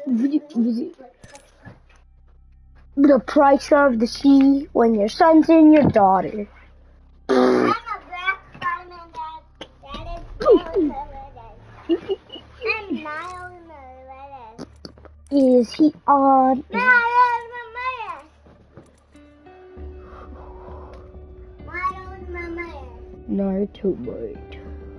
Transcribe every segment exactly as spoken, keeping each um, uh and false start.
The price of the sea when your son's in your daughter. I'm a black Spider-Man, Dad. That is I'm Miles Morales. Is he on? Miles Morales. Miles Morales. Naruto bird.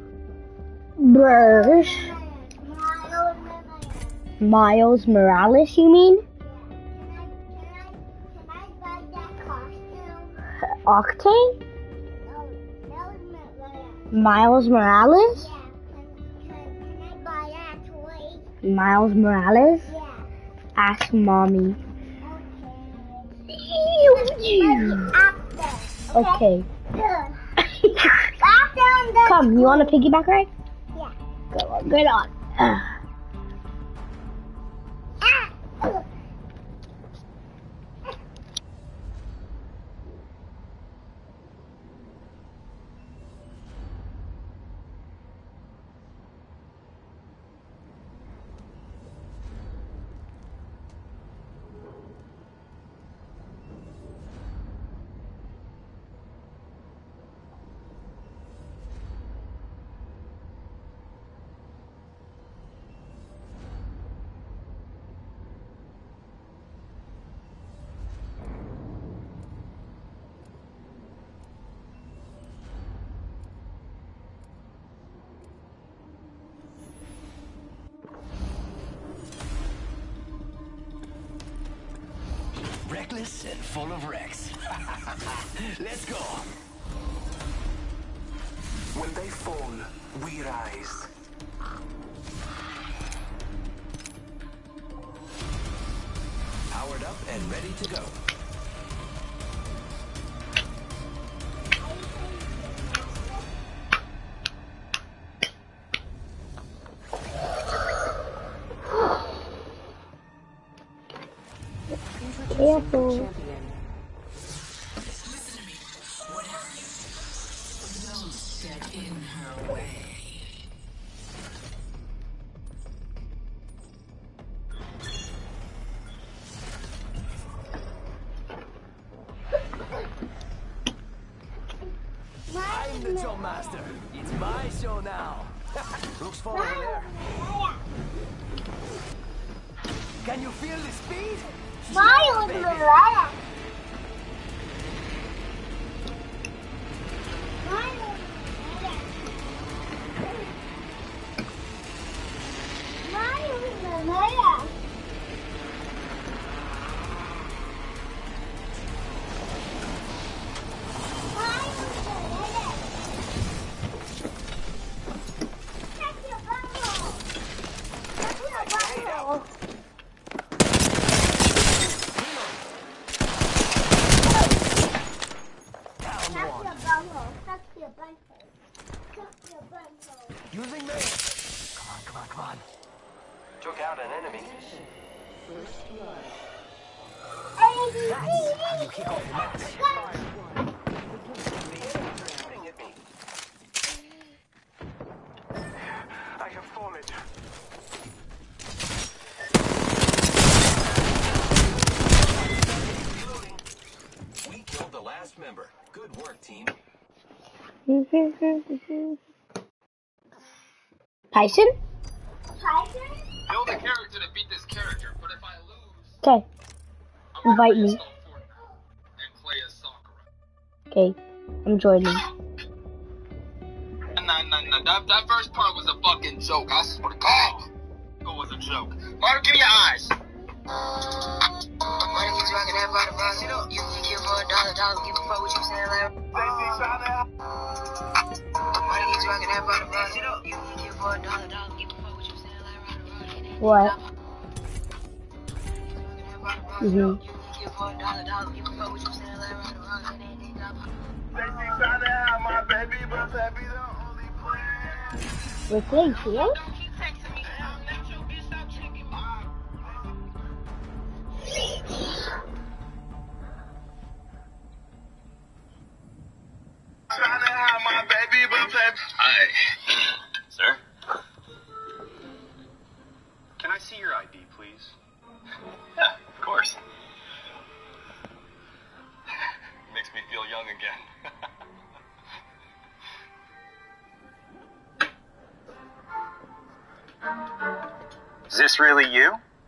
Bird. Miles Morales. Miles Morales, you mean? Can I, can I, can I buy that costume? Octane? No, Miles Morales. Miles Morales? Yeah, can, can, can I buy that toy? Miles Morales? Yeah. Ask mommy. Okay. Okay. Come, you want a piggyback ride? Yeah. Go on, get on. Uh. Reckless and full of wrecks. Let's go. When they fall, we rise. Powered up and ready to go. Careful. Listen to me. Whatever you do, don't get in her way. I'm the jump master. It's my show now. Looks fun over there. Can you feel the speed? Miles Morales. Miles Morales. Miles Morales. Using me. Come on, come on, come on. Took out an enemy. First blood. That's how you kick off the match. The enemy's are shooting at me. I have fallen. Reloading. We killed the last member. Good work, team. Tyson? Tiger? Build a character to beat this character, but if I lose, Okay. I'm gonna Invite me. reinstall Fortnite and play as Sakura. Okay. I'm joining. Nah, nah, nah. That, that first part was a fucking joke. I swear to God. It was a joke. Mario, give me your eyes. Money keeps rocking that bottom box. You know, you can give for a dollar, dollar, give a fuck what you saying, like. Money keeps rocking that bottom box. You know, you can give for a dollar, dollar, give a fuck what you saying, like. What? Mm-hmm. You can give for a dollar, dollar, give a fuck what you saying, like. We're playing Halo? Hi. Sir? Can I see your I D, please? please? Yeah, of course. Makes me feel young again. Is this really you?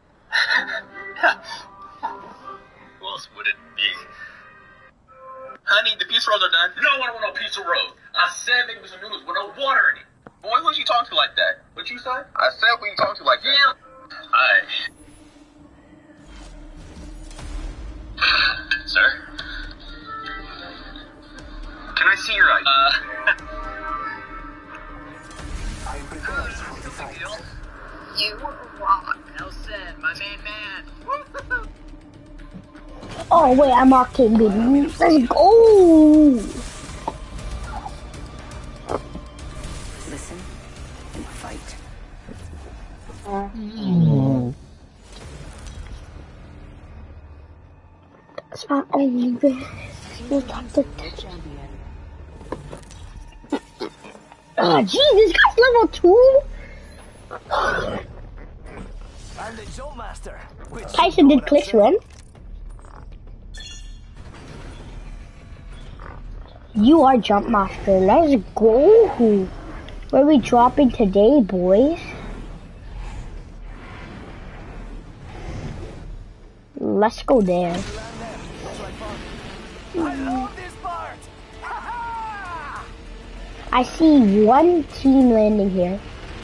Who else would it be? Honey, the pizza rolls are done. No, I don't want no pizza rolls. I said make me some noodles with no water in it. Boy, who'd you talk to like that? What you say? I said who you talk to like that. Yeah. Hi. Sir? Can I see your I D? Uh... I am prepared for the fight. You rock. Nelson, my main man. Oh wait, I'm arcade baby. Let's go. Listen and fight. Mm. That's not only this. You got the Oh jeez, this guy's level two. I'm the Joe Master. Tyson did clicks win. You are Jump Master. Let's go. Where are we dropping today, boys? Let's go there. I love this part. I see one team landing here.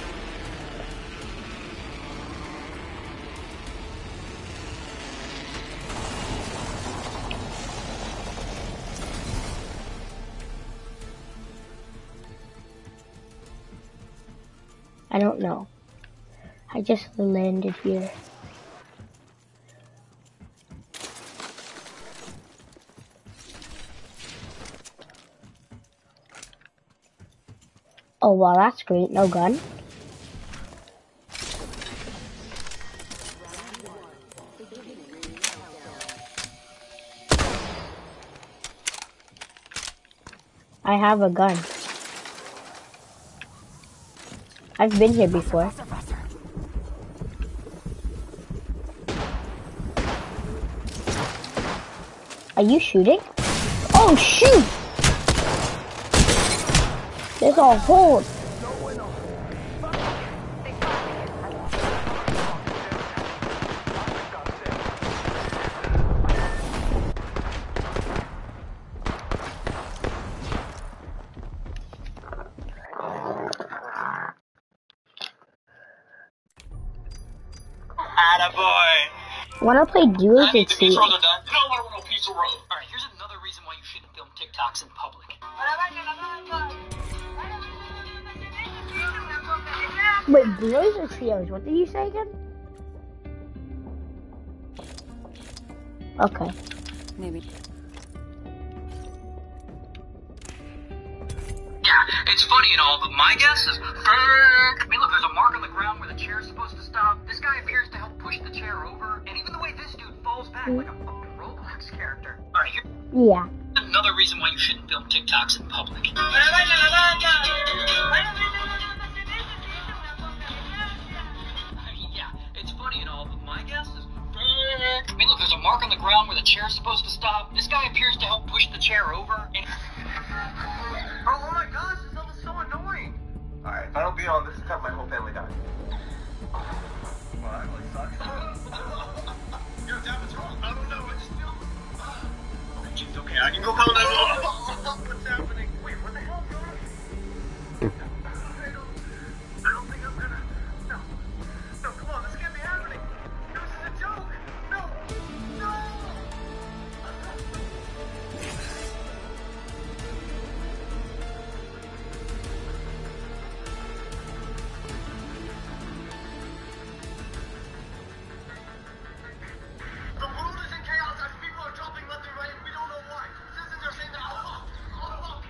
I don't know. I just landed here. Oh wow, that's great. No gun. I have a gun. I've been here before. Are you shooting? Oh shoot! There's a hole. Wanna play duos and see? No, I don't want no pizza roll. Alright, here's another reason why you shouldn't film TikToks in public. Wait, duos or trios? What did you say again? Okay. Maybe. Yeah, it's funny and all, but my guess is... I mean, look, there's a mark on the ground where the chair's supposed to stop. This guy appears to help push the chair over. And even the way this dude falls back like a fucking Roblox character. Alright, here's Yeah. another reason why you shouldn't film TikToks in public. Yeah, it's funny and all, but my guess is... I mean, look, there's a mark on the ground where the chair's supposed to stop. This guy appears to help push the chair over. And... Oh, oh my gosh, this level's so annoying. Alright, if I don't beat on this time, my whole family dies. Well, that really sucks. Yo, Dad, what's wrong? I don't know, I just feel... Okay, jeez, okay, I can go call nine one one. What's happening? Wait, what the hell is going on? I don't... I don't think I'm gonna... No. No, come on, this can't be happening. This is a joke. No. No! The world is in chaos as people are dropping left and right and we don't know why. Citizens are saying that, oh, oh, oh.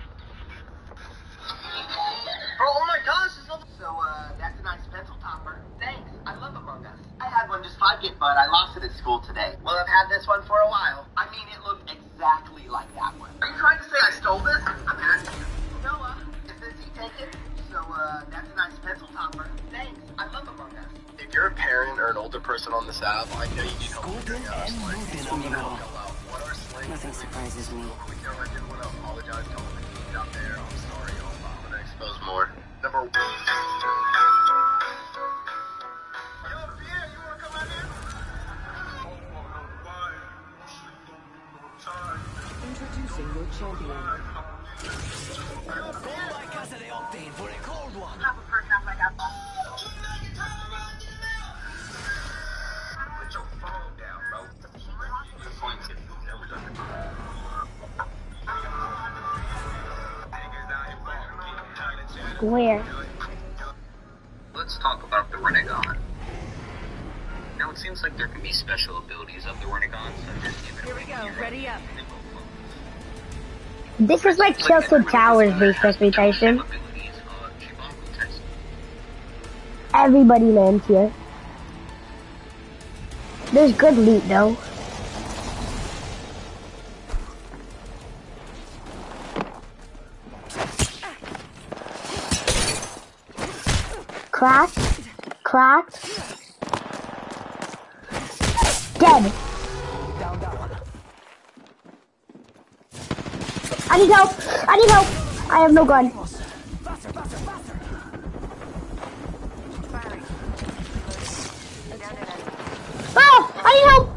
Bro, oh my gosh, this level... So, uh, that's a nice pencil topper. Thanks, I love Among Us. I had one just five git, but I lost it at school today. Well, I've had this one for a while. I mean, it looked exactly like that one. Are you trying to say I stole this? I'm asking you. Noah, is this you taken? So, uh, that's a nice pencil topper. Thanks, I love Among Us. If you're a parent... parent or an older person on this app, I know you need help figuring out and slang. moving, So we need to amigo. go out. What are slang? Nothing surprises me. Quick note, I did want to apologize to all the kids out there. I'm sorry, I'm gonna expose more. Number one. Yo, Pierre, you wanna come out here? Introducing your champion. For a cold one. Put your phone down, bro. Good point. Never done it. Where? Let's talk about the Renegon. Now, it seems like there can be special abilities of the Renegon, such as giving Here we go. Ready up. This is like Tilted Towers, basically, Tyson. abilities of Chibanku Tyson. Everybody lands here. There's good loot though. Cracked. Cracked. Dead. I need help! I need help! I have no gun. Oh! I need help!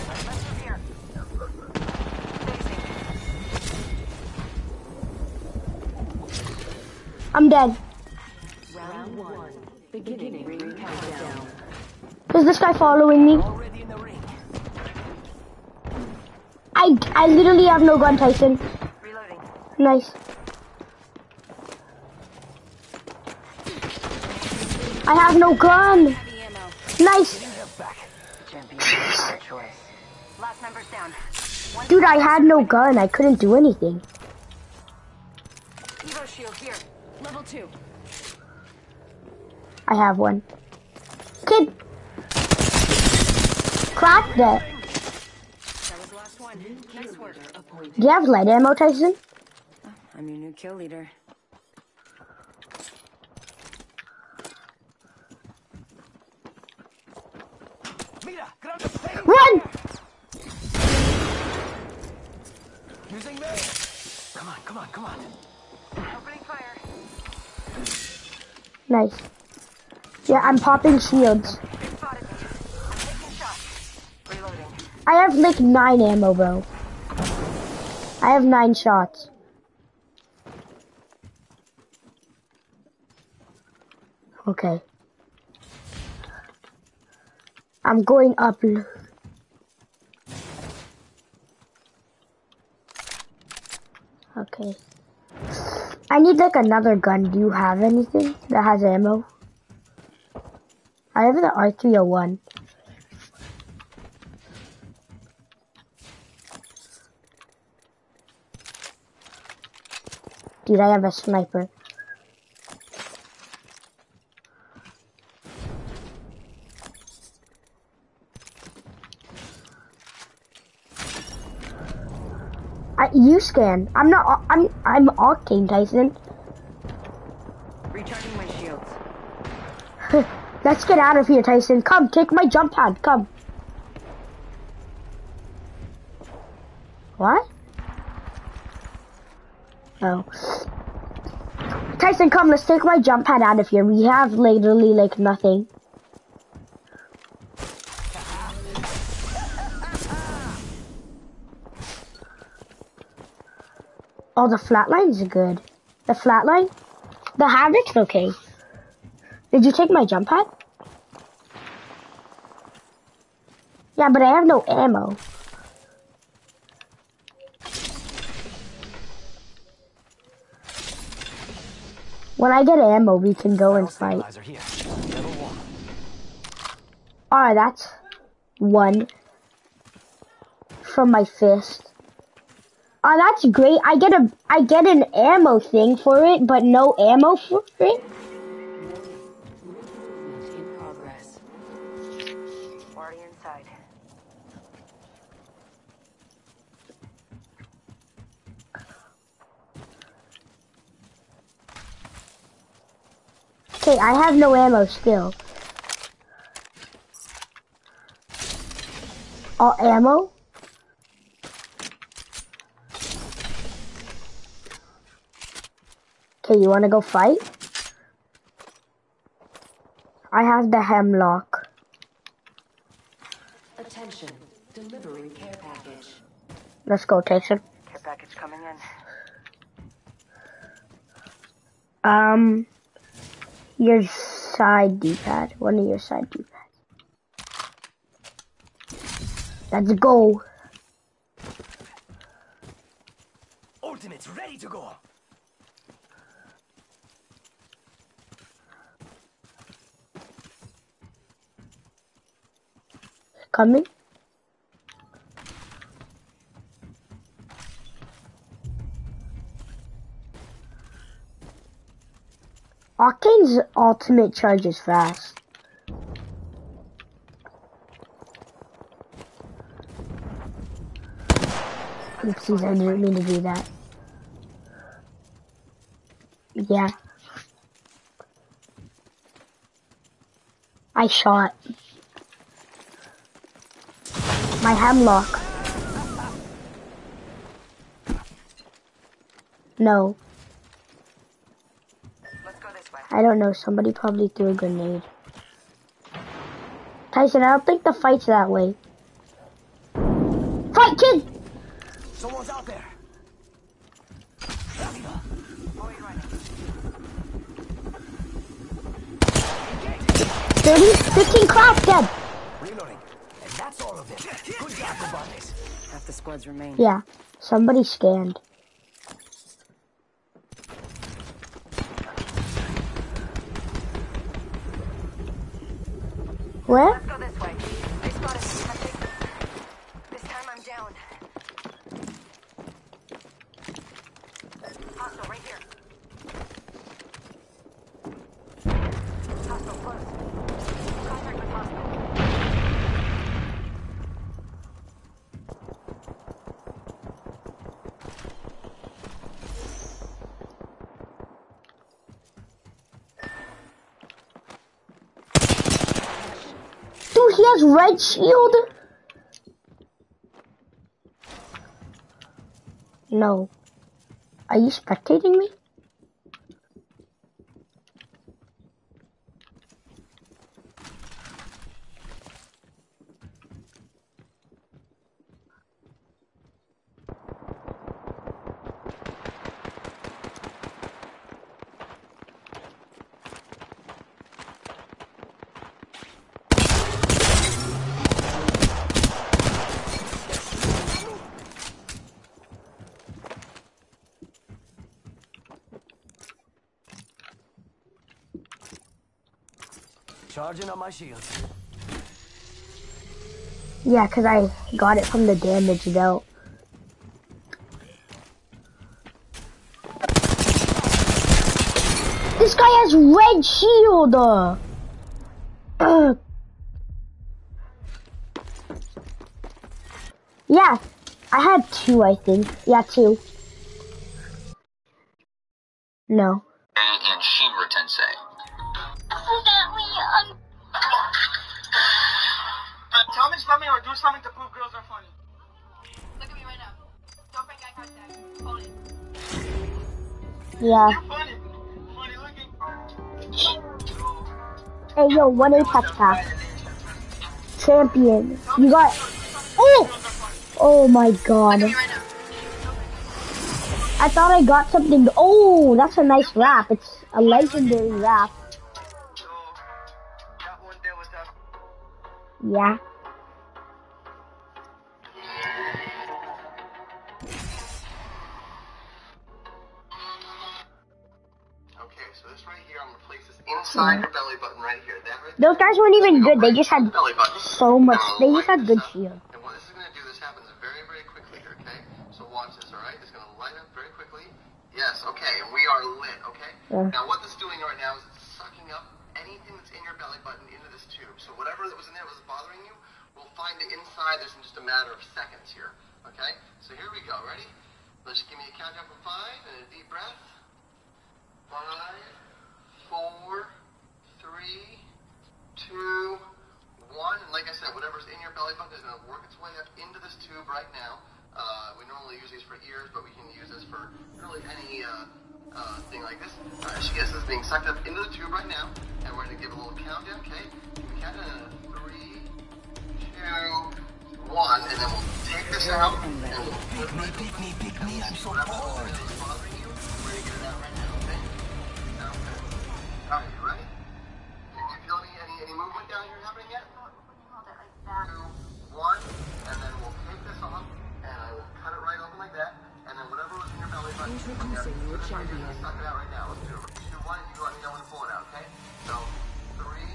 I'm dead. Round one. Beginning ring countdown. Is this guy following me? Already in the ring. I, I literally have no gun, Tyson. Reloading. Nice. I have no gun. Heavy ammo. Nice. Champion your choice. Last member's down. One Dude, I had no gun. I couldn't do anything. Evo shield here. Level two. I have one. Kid. Cracked that. That was the last one. Nice work. Do you have light ammo, Tyson? I'm your new kill leader. Mira, grab the thing. Run! Using me. Come on, come on, come on. Opening fire. Nice. Yeah, I'm popping shields. They spotted me. I'm taking shots. Reloading. I have like nine ammo, bro. I have nine shots. Okay. I'm going up. Okay. I need like another gun. Do you have anything that has ammo? I have the R three oh one. Dude, I have a sniper. I, you scan. I'm not. I'm. I'm Octane, Tyson. Recharging my shields. Let's get out of here, Tyson. Come, take my jump pad. Come. What? Oh. Tyson, come. Let's take my jump pad out of here. We have literally like nothing. Oh, the flatline's good. The flatline? The Havoc's okay. Did you take my jump pad? Yeah, but I have no ammo. When I get ammo, we can go and fight. Stabilizer here. Level one. Alright, that's one from my fist. Oh, that's great. I get a I get an ammo thing for it, but no ammo for it. In progress. Already inside. Okay, I have no ammo still. All ammo? Okay, you wanna go fight? I have the hemlock. Attention. Delivering care package. Let's go, Tyson. Care package coming in. Um, your side D-pad. One of your side D-pads. Let's go. Ultimate's ready to go. Coming. Octane's ultimate charge is fast. Oopsies, I didn't mean to do that. Yeah. I shot. My hemlock. No. Let's go this way. I don't know. Somebody probably threw a grenade. Tyson, I don't think the fight's that way. Fight, kid! Someone's out there. thirty, fifteen crack dead. Reloading. And that's all of it. Good job, Robotics. Half the squads remain. Yeah, somebody scanned. Where? Let's go this way. They spotted us. I think this time I'm down. Hostile right here. Hostile close. Contact with hostile. Dude, he has red shield. No. Are you spectating me? Charging on my shields. Yeah, because I got it from the damage dealt. This guy has red shield! Uh, uh. Yeah, I had two, I think. Yeah, two. No. And Shinra Tensei. But tell me something or do something to prove girls are funny. Look at me right now. Don't break eye contact. Hold it. Yeah. You're funny. Funny looking. Hey, yo, one Apex pack. Champion. You got... Oh! Oh my god. I thought I got something. Oh, that's a nice wrap. It's a legendary wrap. Yeah. Okay, so this right here, I'm gonna place this inside your belly button right here. That right Those guys weren't even good. They just had belly button. so much. They just had good shield. And what this is gonna do, this happens very, very quickly here, okay? So watch this, alright? It's gonna light up very quickly. Yes, okay, and we are lit, okay? Yeah. Now what this is doing right now is it's sucking up anything that's in your belly button into this tube. So whatever that was in there was bothering you, we'll find it inside this in just a matter of seconds here, okay? So here we go, ready? Let's give me a countdown from five and a deep breath. Five, four, three, two, one, and like I said, whatever's in your belly button is going to work its way up into this tube right now. Uh, we normally use these for ears, but we can use this for really any uh, uh, thing like this. All right, she gets this being sucked up into the tube right now, and we're going to give a little countdown, okay? Count down in three, two, one, and then we'll take this out, and we'll put it Pick me, pick me, I'm so whatever bored. is bothering you, we're going to get it out right now, okay? Sound good? All right, you ready? Do you feel any, any, any movement down here happening yet? Two, one, and then we'll take this off, and I will cut it right open like that, and then whatever was in your belly button, Introducing your champion. suck it out right now. Let's do it. Three, two, one, and you let me know when to pull it out, okay? So, three,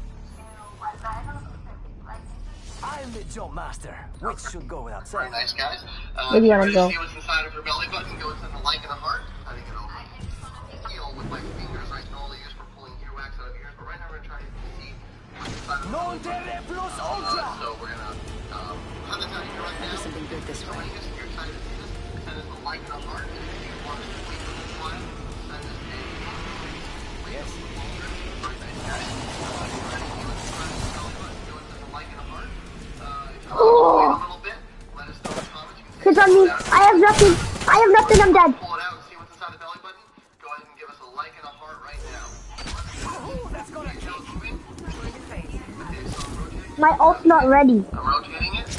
I'm the jump master, which should go without very saying. nice, guys. Uh, Maybe you I'll ready go. to see what's inside of your belly button? Go inside the like and the heart. Cutting it open. Feel with my fingers, right? Normally used for pulling earwax out of ears, but right now we're going to try to see what's inside of the Non belly button. terre plus Uh, ultra! so we're going to um, cut this out of here right now. There's something good this So way. when you get you're excited to see this, send us a like and a heart. And if you want us to wait for this one, send us a Yes. very nice, guys. Uh, you ready to see what's inside of the belly button? Go inside the like and a heart. Uh, if you want to wait a little bit, let us know in the comments. You can Cause on me, I have nothing. I have nothing. I'm dead. pull it out and see what's inside the belly button. Go ahead and give us a like and a heart right now. Ooh, that's gonna You feel it moving? Okay, so I'm rotating. My ult's not ready. I'm rotating it.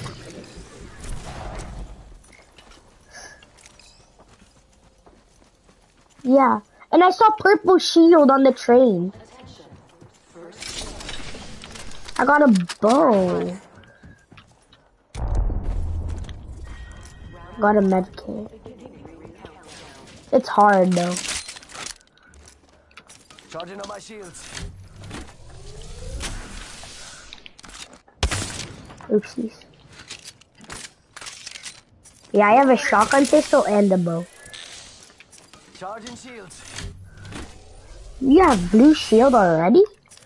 Yeah, and I saw purple shield on the train. I got a bow. Got a med kit. It's hard though. charging on my shields. Oopsies. Yeah, I have a shotgun pistol and a bow. Charging shields. You have blue shield already?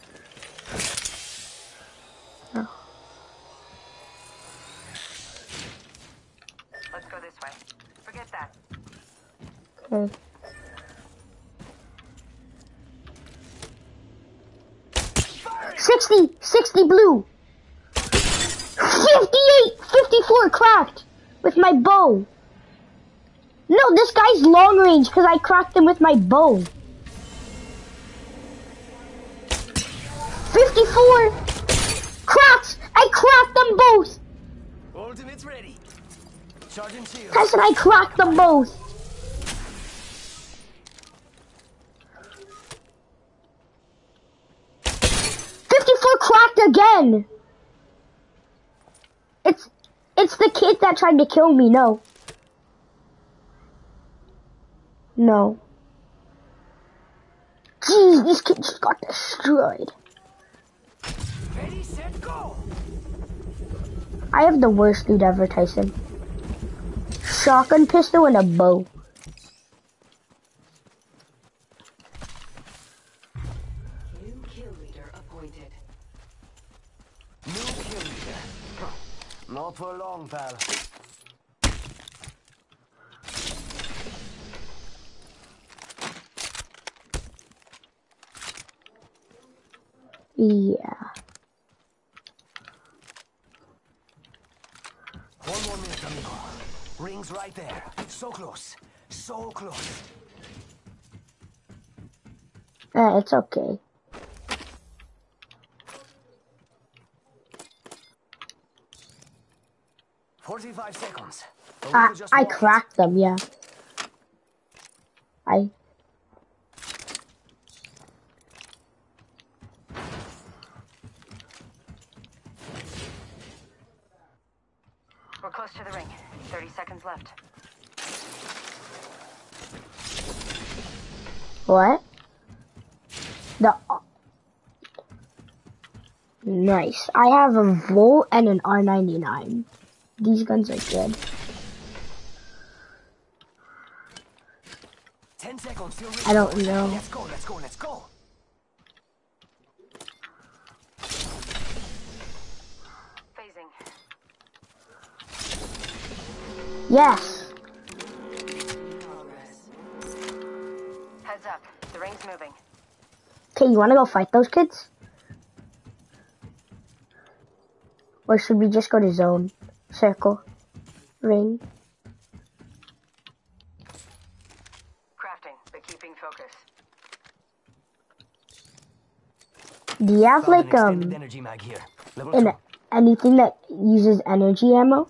Oh. Let's go this way. Forget that. Okay. Sixty! Sixty blue! Fifty-eight! Fifty-four cracked! With my bow! No, this guy's long range because I cracked him with my bow. Fifty-four! Cracked! I cracked them both! Ultimate's ready. Charging shields. I said I cracked them both! Fifty-four cracked again! It's, it's the kid that tried to kill me, no. No. Jeez, this kid just got destroyed. Ready, set, go. I have the worst loot ever, Tyson. Shotgun pistol and a bow. New kill leader appointed. New kill leader. Not for long, pal. Yeah. One more minute, amigo. Rings right there. So close. So close. Eh, it's okay. Forty-five seconds. A I, little just I walked. cracked them, yeah. I... We're close to the ring. thirty seconds left. What? The... Nice. I have a Volt and an R ninety-nine. These guns are good. Ten seconds till I don't know. Let's go, let's go, let's go. Phasing. Yes. Progress. Heads up. The ring's moving. Okay, you wanna go fight those kids? Or should we just go to zone? Circle. Ring. Crafting, but keeping focus. Do you have Found an like um extended energy mag here. Level an, two. anything that uses energy ammo?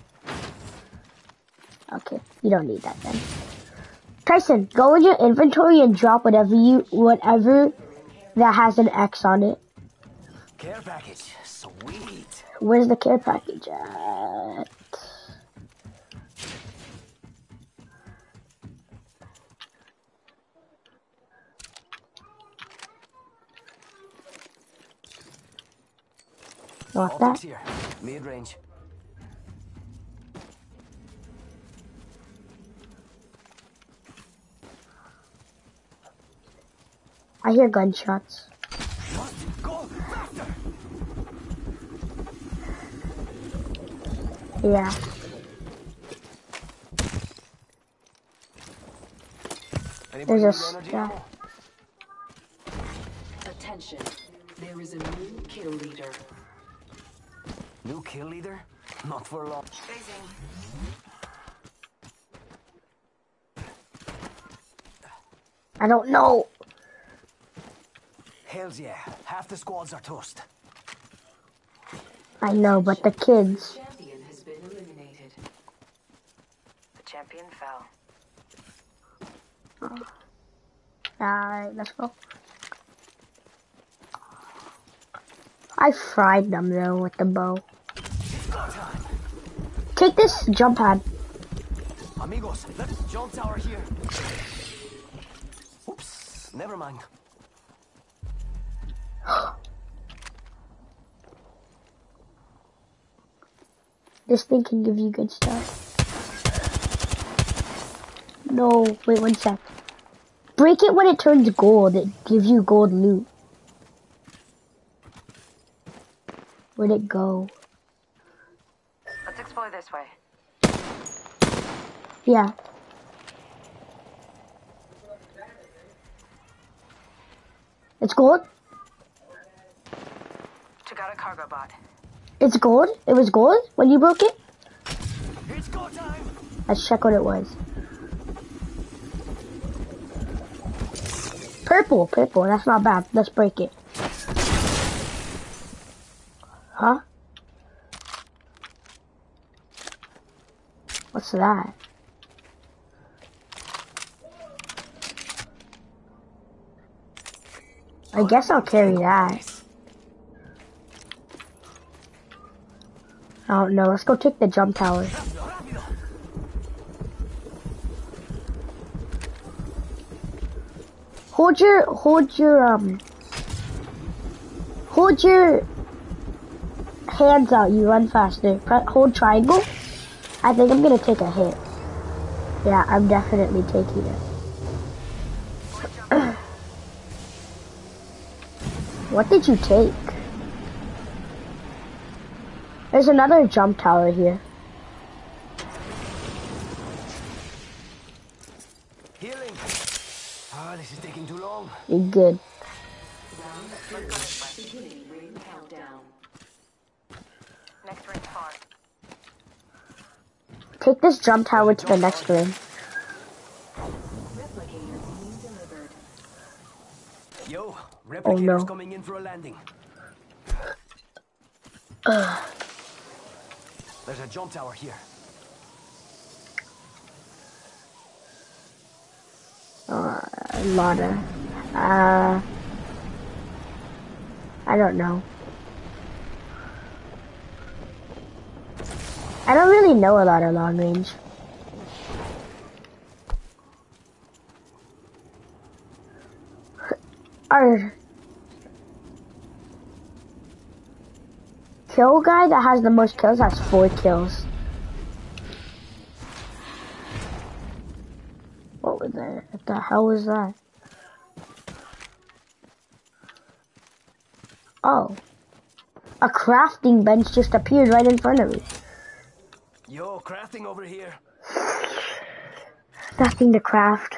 Okay, you don't need that then. Tyson, go in your inventory and drop whatever you whatever that has an X on it. Care package. Sweet. Where's the care package at? Want that? Optics here. Mid range. I hear gunshots. Go faster. Yeah. Anybody There's a need energy stack. ammo? Attention. There is a new kill leader. New kill leader? Not for long. Phasing. I don't know. Hells yeah. Half the squads are toast. I know, but the kids. Champion has been eliminated. The champion fell. Alright, let's go. I fried them though with the bow. Take this jump pad. Amigos, let's jump tower here. Oops, never mind. This thing can give you good stuff. No, wait one sec. Break it when it turns gold. It gives you gold loot. Where'd it go? Let's explore this way. Yeah. It's gold? Took out a cargo bot. It's gold? It was gold when you broke it? It's go time. Let's check what it was. Purple, purple, that's not bad. Let's break it. Huh? What's that? I guess I'll carry that. I don't know, let's go take the jump tower. Hold your, hold your, um, hold your hands out, you run faster. Pre hold triangle. I think I'm gonna take a hit. Yeah, I'm definitely taking it. What did you take? There's another jump tower here. Healing. Ah, this is taking too long. You're good. Beginning ring countdown. Next ring far. Take this jump tower to the next ring. Replicator being delivered. Yo, replicators Oh, no. coming in for a landing. Ugh. There's a jump tower here. Uh, Lana. Uh, I don't know. I don't really know a lot of long range. Our kill guy that has the most kills has four kills. What was that? What the hell was that? Oh. A crafting bench just appeared right in front of me. Yo, crafting over here. Nothing to craft.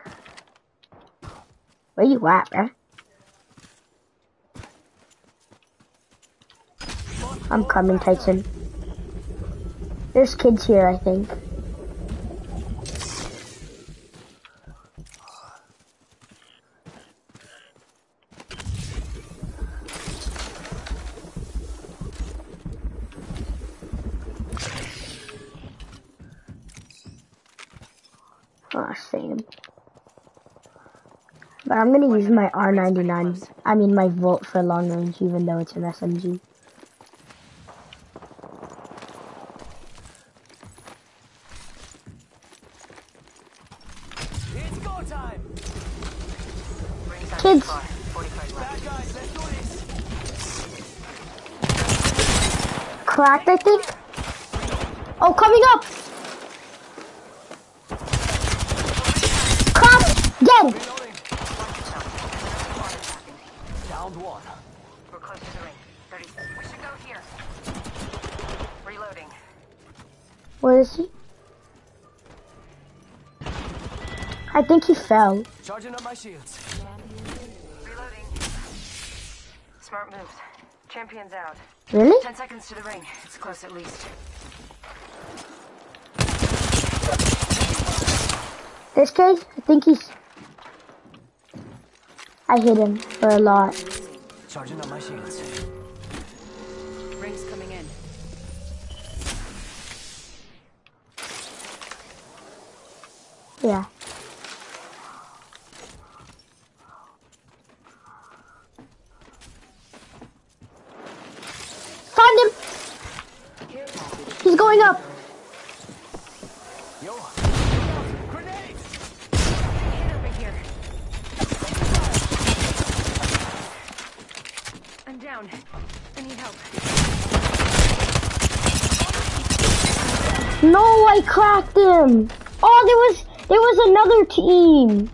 Where you at, bruh? I'm coming, Tyson. There's kids here, I think. Oh, same. But I'm gonna use my R ninety-nine. I mean my Volt for long range, even though it's an S M G. It's go time. Kids! Bad guys, let's do this. Cracked, I think? Oh, coming up! Cracked! Dead! Downed one. We're close to the ring. thirty seconds. We should go here. Reloading. Where is he? I think he fell. Charging up my shields. Reloading. Smart moves. Champion's out. Really? Ten seconds to the ring. It's close at least. This guy, I think he's... I hit him for a lot. Charging up my shields. Rings coming in. Yeah. Find him! He's going up! Yo. Grenade! Hit over here. I'm down. I need help. No, I cracked him! Oh, there was, there was another team!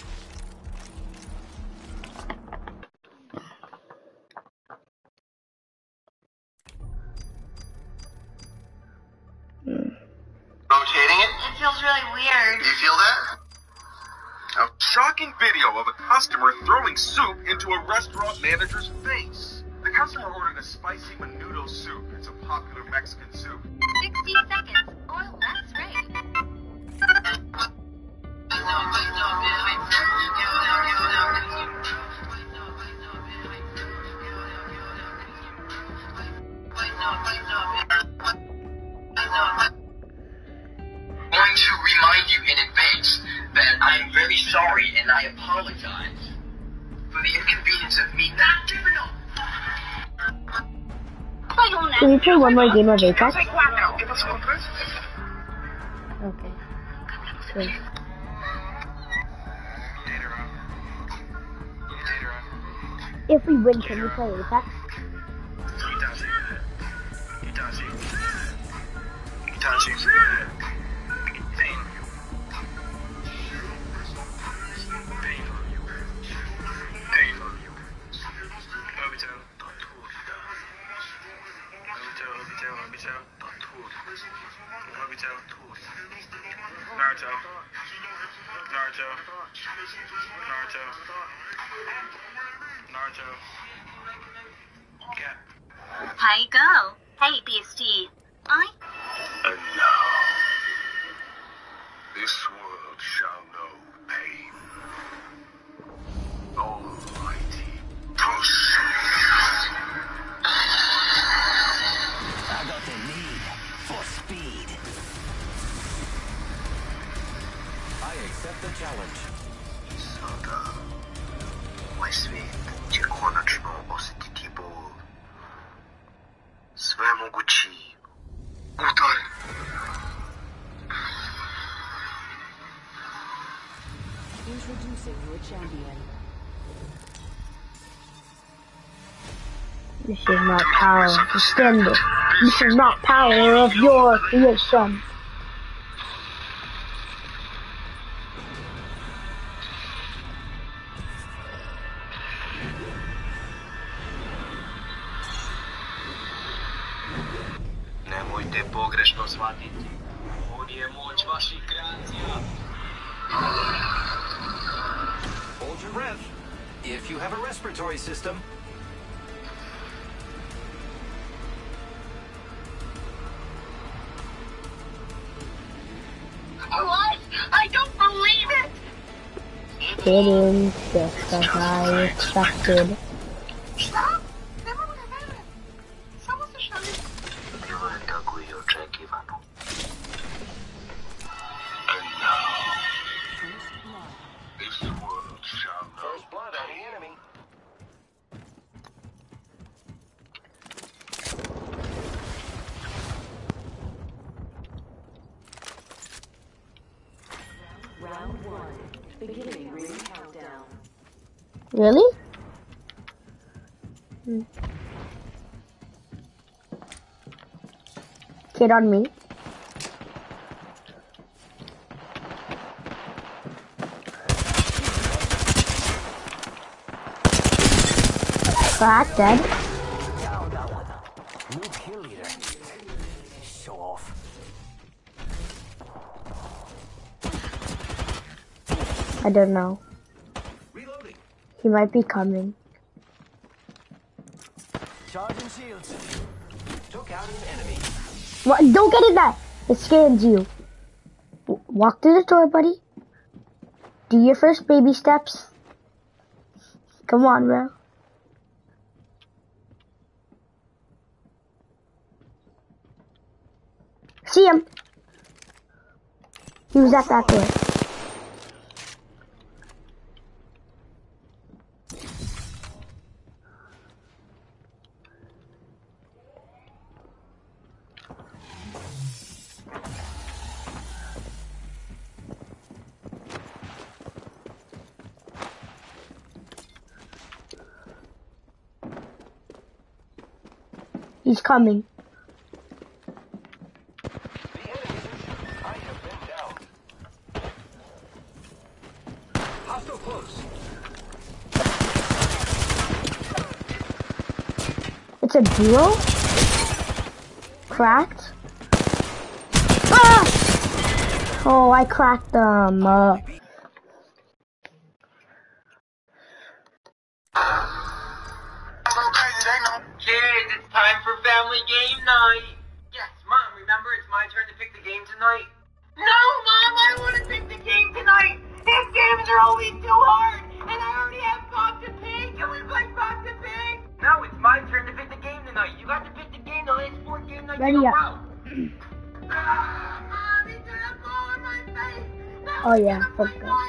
Rotating it? It feels really weird. You feel that? A shocking video of a customer throwing soup into a restaurant manager's face. The customer ordered a spicy menudo soup. It's a popular Mexican soup. sixty seconds. Oil that's right. Going to remind you in advance that I am very sorry and I apologize for the inconvenience of me not giving up. Can we play one more game of Apex? Okay. Sure. If we win, can we play Apex? Naruto. Naruto. Naruto. Naruto. Cat. Hi, go. Hey, B S T. I. And now, this world shall know pain. Almighty push. I got the need for speed. I accept the challenge. Sada. Mój świt cię konačno osjetiti bol. Sve mogući. Udar. Introducing your champion. This is not power extended. This is not power of your creation. Nemojte pogrešno shvatiti. On je moć vaših kreacija. Hold your breath. If you have a respiratory system. didn't, just as I expected. First blood on the enemy. Round one. Beginning ring countdown. Really? Hmm. Kid on me. Crack, dead. Down that one. New kill leader. Show off. I don't know. Reloading. He might be coming. Charging shields. Took out an enemy. What? Don't get in there! It scans you. W walk through the door, buddy. Do your first baby steps. Come on, bro. See him. He was at that door. He's coming. The enemy. I have been down. Hostile close. It's a duo? Cracked? Ah! Oh, I cracked them. Uh, Kids, it's time for family game night. Yes, Mom, remember it's my turn to pick the game tonight? No, Mom, I don't want to pick the game tonight. These games are always too hard, and I already have Bob to pick. Can we play Bob to pick? No, it's my turn to pick the game tonight. You got to pick the game the last four game nights Ready in a up. row. Ah, Mom, he's gonna fall on my face. No, oh he's yeah, gonna play forgot.